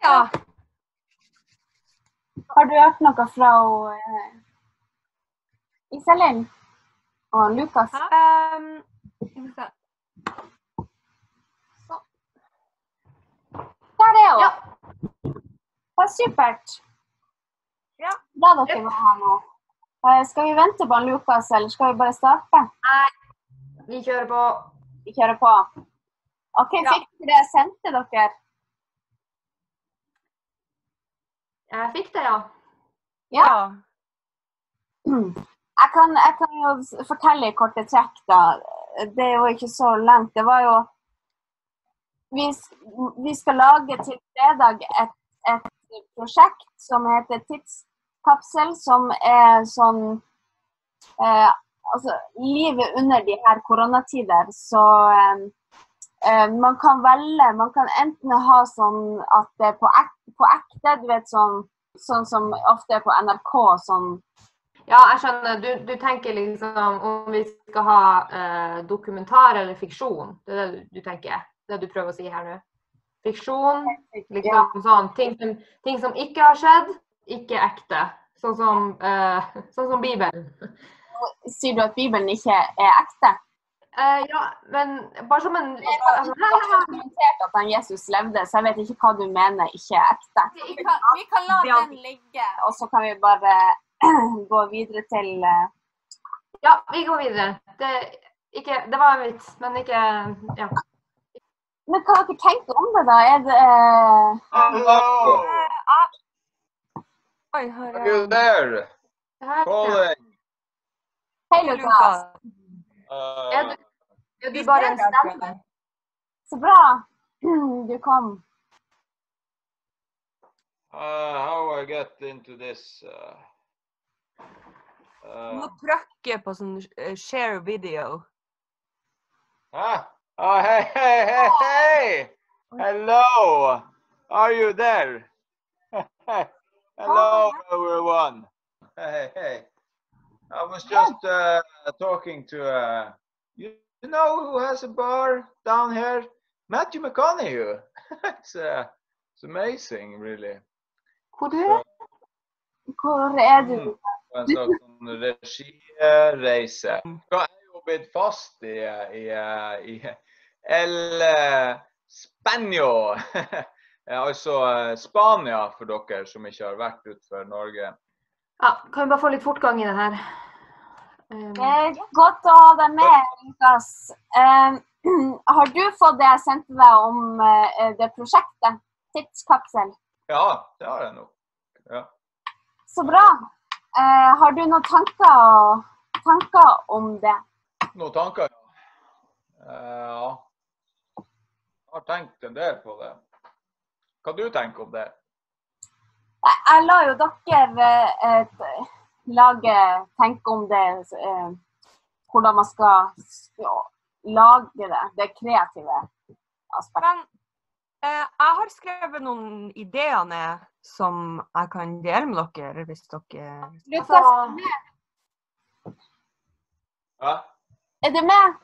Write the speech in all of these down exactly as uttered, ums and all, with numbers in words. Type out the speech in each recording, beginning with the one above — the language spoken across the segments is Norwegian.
da. Har du hørt noe fra uh, Iselin og Lukas? Um, Så. Der er hun. Ja. Det er supert. Ja. Da dere var her nå. Uh, skal vi vente på Lukas, eller skal vi bare starte? Nei, vi kjører på. Vi kjører på. Ok, Ja. fikk dere det sendt til dere? Jeg fikk det, ja. Ja. Jeg kan, jeg kan jo fortelle i korte trekk da. Det er jo ikke så langt. Det var jo, vi, vi skal lage til fredag et, et prosjekt som heter Tidskapsel, som er sånn, eh, altså livet under de her koronatider, så eh, eh, man kan velge, man kan enten ha sånn at det er på ekte, på ekte du vet sånn, sånn som ofte er på N R K, sånn. Ja, jeg skjønner. Du, du tenker liksom om vi skal ha eh, dokumentar eller fiksjon. Det er det du, du tenker. Det du prøver å si her nå. Fiksjon, liksom Ja. sånn. Ting som, ting som ikke har skjedd, ikke ekte. Sånn som, eh, sånn som Bibelen. Sier du at Bibelen ikke er ekte? Eh, ja, men bare som en... Jeg har ikke kommentert at han Jesus levde, så jeg vet ikke hva du mener ikke er ekte. Vi kan, vi kan la den ligge, og så kan vi bare gå videre til... Uh... Ja, vi går videre. Det, ikke, det var en vits, men ikke... Ja. Men hva har dere tenkt om det da? Er det... Uh... Hello! Oi, her Are you there? Calling. Hei, Lukas. Uh, Er du, er du bare en stemme? Så bra. Du kom. uh, how I get into this? Uh, Du uh, må trykke på sånn uh, share video. huh? Oh, hey, hey, hey, hey! Hello! Are you there? Hello, everyone. Hey, hey. I was just uh, talking to, uh, you, you know who has a bar down here? Matthew McConaughey. it's, uh, it's amazing, really. Hvor du er? Hvor er du? En slags sånn regireise. Jeg er jo blitt fast i, i, i El Spanio, altså Spania for dere som ikke har vært utenfor Norge. Ja, kan vi bare få litt fortgang i det her? Um, Det er godt å ha deg med, Lukas. Um, har du fått det jeg sendte deg om uh, det prosjektet? Tidskapsel? Ja, det har jeg nok. Ja. Så bra. Uh, har du noen tanker, tanker om det? Noen tanker, ja. Uh, ja. Jeg har tenkt en del på det. Hva du tenker om det? Jeg, jeg la jo dere uh, et, lage, tenke om det, uh, hvordan man skal ja, lage det, det kreative aspektet. Men uh, jeg har skrevet noen ideer ned som jeg kan dele med dere, hvis dere... Lukas, er du med? Ja? Er du med?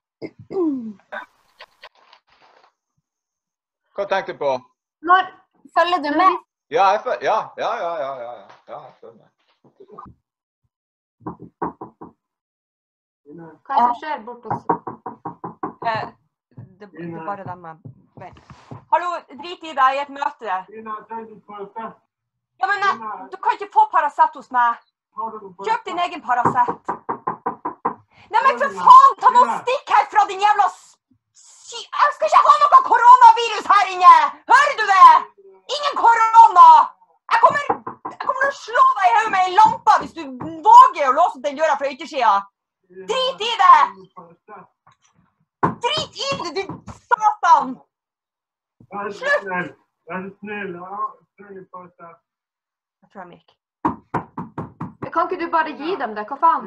Hva tenkte du på? når, Følger du med? Ja, jeg følger, ja, ja, ja, ja, ja, ja, ja, jeg følger med. hva er det som skjer bort hos... Uh, det, det er bare dem jeg... Vent. Hallo, drit i deg, jeg er i et møte. Ja, men uh, du kan ikke få Paracet hos meg. Kjøp din egen Paracet. Nei, men for faen, ta noen stikk herfra, din jævla sy... Jeg skal ikke ha noe koronavirus her inne! Hører du det? Ingen korona! Jeg kommer, jeg kommer til å slå deg i hodet med en lampe hvis du våger å låse den døra fra yttersiden. Drit i det! Drit i det, du satan! Slutt! Vær snill, ja. Trenger Paracet. Jeg tror jeg gikk. Kan ikke du bare gi dem det? Hva faen?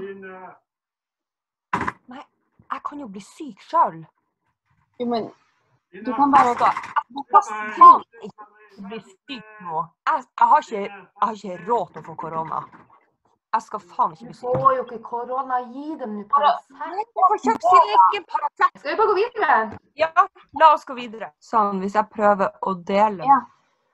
Nei, jeg kan jo bli syk selv. Jo, men du kan bare gå. Hva faen ikke bli syk nå? Jeg, jeg, har ikke, jeg har ikke råd til å få korona. Jeg skal faen ikke bli syk. Får jo ikke korona, gi dem nå Paracet. Jeg får kjøpt sin egen Paracet. Skal vi bare gå videre? Ja, la oss gå videre. Sånn, hvis jeg prøver å dele. Ja.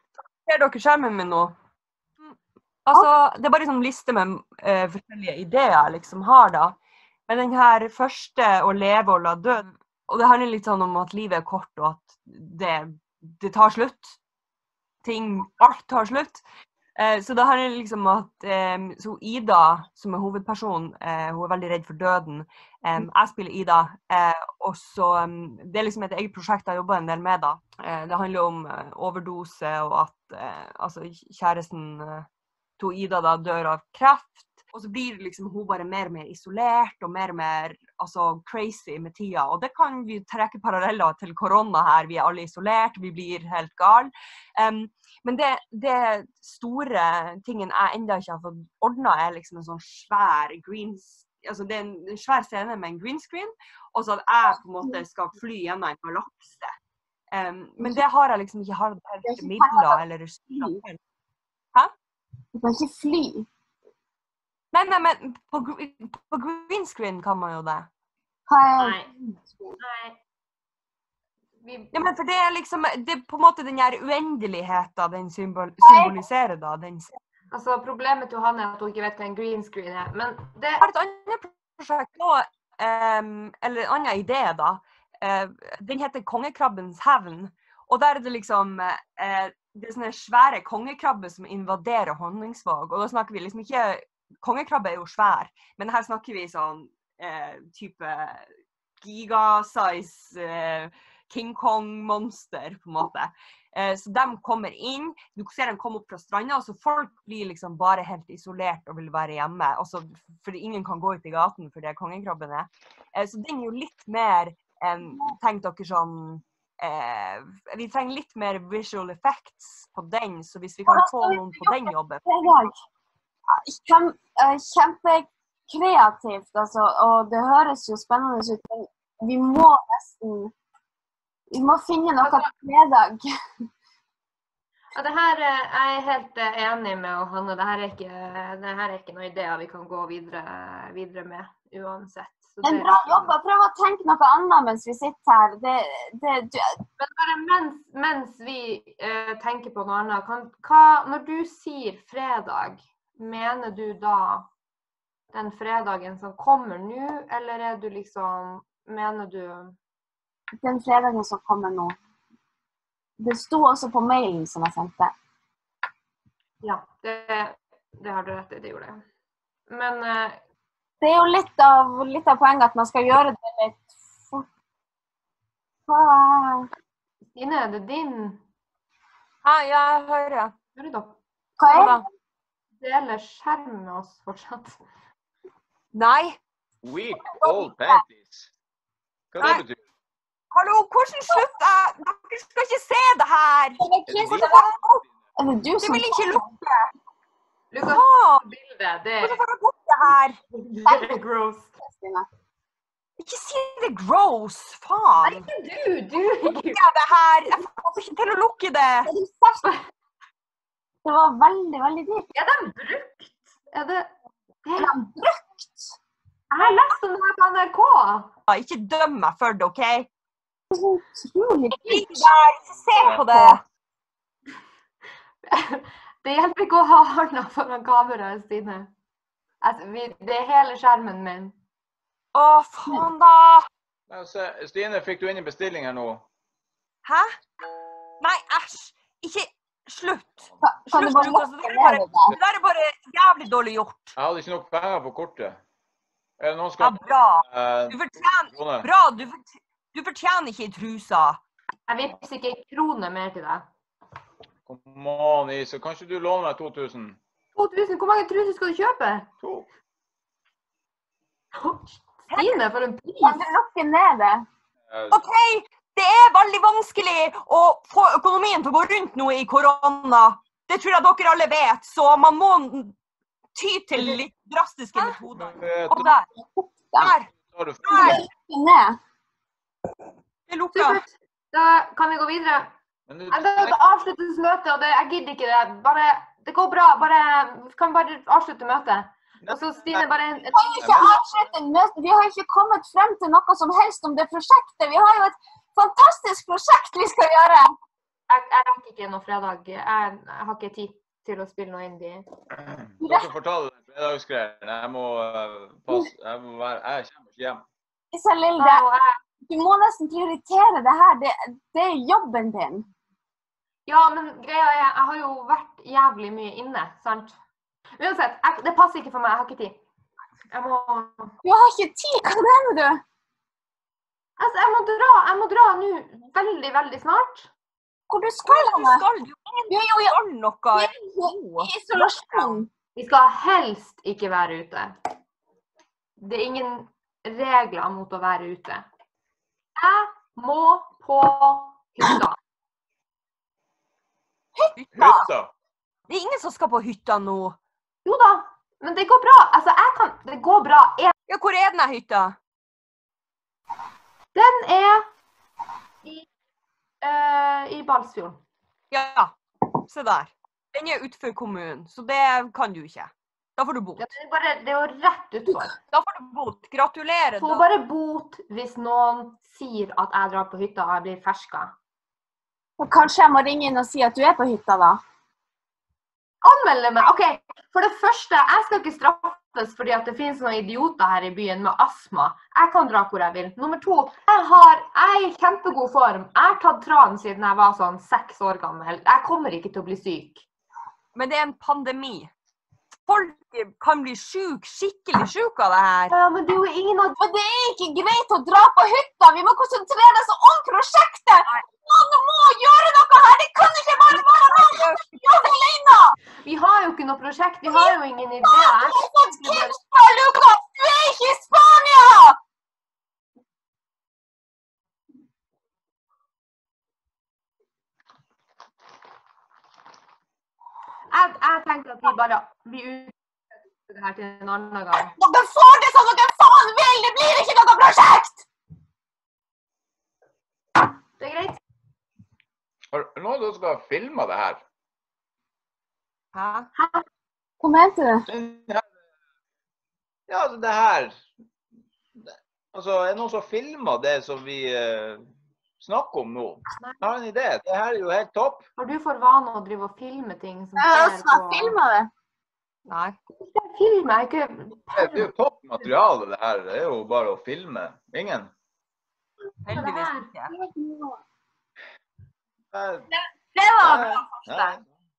Ser dere skjermen min nå? Altså, det er bare en sånn liste med uh, forskjellige ideer jeg liksom har da. Men den her første å leve og la dø, og det handler litt sånn om at livet er kort og at det, det tar slutt. Ting, alt tar slutt. Uh, så det handler liksom om at um, så Ida, som er hovedperson, uh, hun er veldig redd for døden. Um, jeg spiller Ida, uh, og så um, det er liksom et eget prosjekt jeg jobber en del med da. Uh, det handler om uh, overdose og at uh, altså, kjæresten uh, to Ida da dør av kreft. Og så blir liksom hun bare mer og mer isolert og mer og mer altså, crazy med tida. Og det kan vi trekke paralleller til korona her. Vi er alle isolert, vi blir helt gal. Um, men det, det store tingen jeg enda ikke har fått ordnet er liksom en sånn svær green, altså det er en svær scene med en green screen, og så at jeg på en måte skal fly gjennom en galakse. Um, men det har jeg liksom ikke hatt helt midler eller ressurser til. Hæ? Du kan ikke fly. Nei, nei, men på, på green screen kan man jo det. Nei. Nei. Vi... Ja, men for det er liksom, det er på en måte den her uendeligheten den symbol, symboliserer da. Den... Altså, problemet til Hanne er at hun ikke vet hva en green screen er, men det... Jeg har et annet prosjekt nå, um, eller en annen idé da. Uh, den heter Kongekrabbens hevn, og der er det liksom... Uh, det er sånne svære kongekrabber som invaderer Honningsvåg, og da snakker vi liksom ikke... Kongekrabbe er jo svær, men her snakker vi sånn eh, type giga-size eh, King Kong-monster, på en måte. Eh, så de kommer inn, du ser dem komme opp fra stranda, og så folk blir liksom bare helt isolert og vil være hjemme, også fordi ingen kan gå ut i gaten for det er kongekrabbene. Eh, så den er jo litt mer, eh, tenk dere sånn, eh, vi trenger litt mer visual effects på den, så hvis vi kan få noen på den jobben. Kjem, kjempekreativt, altså, og det høres jo spennende ut, men vi må nesten, vi må finne noe til fredag. Ja, det her, jeg er helt enig med Hanne, det her er ikke, det her er ikke noen ideer vi kan gå videre, videre med uansett. Så en bra jobb, prøv å tenke noe annet mens vi sitter her. Det, det, du... Men bare mens, mens vi uh, tenker på noe annet, kan, hva, når du sier fredag, mener du da den fredagen som kommer nå, eller er du liksom, mener du... Den fredagen som kommer nå. Det stod også på mailen som jeg sendte. Ja, det, det har du rett i, det gjorde jeg. Men... Uh, det er jo litt av, litt av poenget at man skal gjøre det litt fort. Hva? Stine, er det din? Ja, jeg hører. Hører du da? Hva er det? Deler skjerm med oss fortsatt. Nei. Weak old panties. Hva det betyr? Hallo, hvordan slutt jeg? Dere skal ikke se det her. Det er det du som vil ikke lukke. Lukas, oh, bildet, det er... Hvordan får du bort det her? Det er gross. Ikke si det gross, faen. Nei, ikke du, du. Lukker jeg det her? Jeg får ikke til å lukke det. Det var veldig, veldig dyrt. Er de brukt? Er det... Er de brukt? Jeg har lest om det her på N R K. Ja, ikke døm meg for det, ok? Det er så utrolig dyrt. Ikke se på det. Det hjelper ikke å ha hånda foran kameraet, Stine. Altså, vi, det er hele skjermen min. Å, faen da. Altså, Stine, fikk du inn i bestilling her nå? Hæ? Nei, æsj. Ikke... Slutt. Kan Slutt, Lukas. Det der, bare, det der er bare jævlig dårlig gjort. Jeg hadde ikke nok penger på kortet. Er det noen skal... Ja, bra. Uh, du fortjener... Bra, du, fort, du fortjener ikke i trusa. Jeg vipser ikke en krone mer til deg. Kom on, Isa. Kan ikke du låne meg to tusen? to tusen? Hvor mange truser skal du kjøpe? To. Stine, for en pris. Kan du lukke ned det? Ok, det er veldig vanskelig å få økonomien til å gå rundt nå i korona. Det tror jeg dere alle vet, så man må ty til litt drastiske metoder. Og der. Der. Der. Det lukker. Da kan vi gå videre. Jeg vil avslutte møtet, og det, jeg gidder ikke det. Bare, det går bra. Bare, kan vi bare avslutte møtet? Og så Stine, bare en... Vi har ikke avsluttet møtet. Vi har ikke kommet frem til noe som helst om det prosjektet. Vi har jo et fantastisk prosjekt vi skal gjøre. jeg, jeg rekker ikke noe fredag. Jeg, jeg har ikke tid til å spille noe indie. Dere får ta det fredagsgreiene. Jeg må uh, passe. Jeg må være, jeg kommer ikke hjem. Iselilde, Ja, og jeg, du må nesten prioritere det her. Det, det er jobben din. ja, men greia er, jeg har jo vært jævlig mye inne, sant? Uansett, jeg, det passer ikke for meg. Jeg har ikke tid. Jeg må... Du har ikke tid. Hva mener du? Altså, jeg må dra. Jeg må dra nå veldig, veldig snart. Hvor du skal, Du Anne? skal jo Du er jo i gjøre noe. i isolasjon. Vi skal helst ikke være ute. Det er ingen regler mot å være ute. Jeg må på hytta. Hytta! Det er ingen som skal på hytta nå. Jo da, men det går bra. Altså, jeg kan... Det går bra. Jeg, Ja, hvor er den her hytta? den er i, øh, i Balsfjorden. Ja, se der. Den er utenfor kommunen, så det kan du ikke. Da får du bot. Det er, bare, det er jo rett utfor. Da får du bot. Gratulerer. Får Da. bare bot hvis noen sier at jeg drar på hytta og jeg blir ferska. Og kanskje jeg må ringe inn og si at du er på hytta da. Anmelde meg. Ok, for det første, jeg skal ikke straffes fordi at det finnes noen idioter her i byen med astma. Jeg kan dra hvor jeg vil. Nummer to, jeg, har, jeg er i kjempegod form. Jeg har tatt tran siden jeg var sånn seks år gammel. Jeg kommer ikke til å bli syk. Men det er en pandemi. Folk kan bli syk, skikkelig syk av det her. Ja, men det er jo ingen av... Men det er ikke greit å dra på hytta. Vi må konsentrere oss om prosjektet. Noen må gjøre noe her. Det kan ikke bare være noen som gjør det alene. Vi har jo ikke noe prosjekt. Vi har jo ingen ideer. Du har fått kids fra Lukas. Du er ikke i Spania. Jeg, jeg tenker at vi bare blir ute det her til en annen gang. Dere får det som dere faen vil. Det blir ikke noe prosjekt. Det er greit. Har er noen som skal filme det her? Hæ? Hva mente du? Den her- Ja, altså det her. Altså, er det noen som filmer det som vi eh, snakker om nå? Jeg har en idé. Det her er jo helt topp. Har du for vane å drive og filme ting som Jeg skal filme det. Nei. Jeg filmer, ikke... Det er jo topp materiale det her. Det er jo bare å filme. Ingen? Heldigvis ikke. Nei, Det var bra nei. forslag.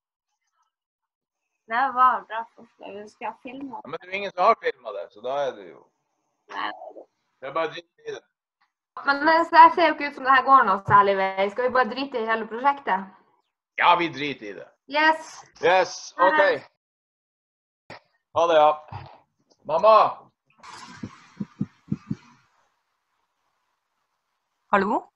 Det var bra forslag. Vi skal filme Ja, men det er jo ingen som har filmet det, så da er det jo... det. Det er bare dritt i det. Men det ser jo ikke ut som det her går noe særlig vei. Skal vi bare drite i hele prosjektet? Ja, vi driter i det. Yes. Yes, ok. Ha det, ja. Mamma! Hallo?